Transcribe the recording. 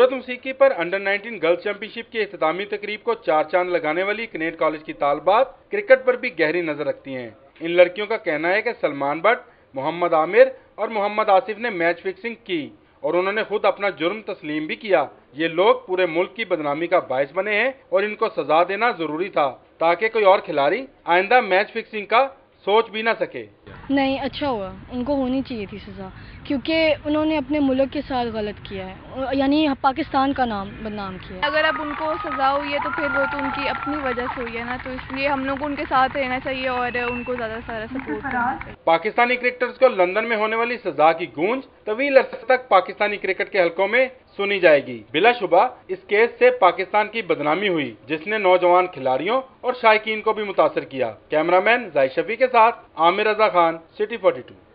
सूरत मूसीकी पर under 19 girls championship की इख्तितामी तकरीब को चार चांद लगाने वाली कनेट कॉलेज की तालबात क्रिकेट पर भी गहरी नजर रखती हैं। इन लड़कियों का कहना है कि सलमान बट, मोहम्मद आमिर और मोहम्मद आसिफ ने मैच फिक्सिंग की और उन्होंने खुद अपना जुर्म तस्लीम भी किया। ये लोग पूरे मुल्क की बदनामी का बायस बने हैं और इनको सजा देना जरूरी था ताकि कोई और खिलाड़ी आइंदा मैच फिक्सिंग का सोच भी ना सके। नहीं, अच्छा हुआ, उनको होनी चाहिए थी सज़ा, क्योंकि उन्होंने अपने मुल्क के साथ गलत किया है, यानी पाकिस्तान का नाम बदनाम किया है। अगर अब उनको सज़ा हुई है तो फिर वो तो उनकी अपनी वजह से हुई है ना, तो इसलिए हम लोग को उनके साथ रहना चाहिए और उनको ज़्यादा सारा सपोर्ट करना चाहिए। पाकिस्तानी क्रिकेटर्स को लंदन में होने वाली सजा की गूंज तवील अरसे तक पाकिस्तानी क्रिकेट के हलकों में सुनी जाएगी। बिलाशुबा इस केस से पाकिस्तान की बदनामी हुई, जिसने नौजवान खिलाड़ियों और शायकीन को भी मुतासर किया। कैमरामैन जाहिद शफी के साथ आमिर रजा खान, सिटी 42।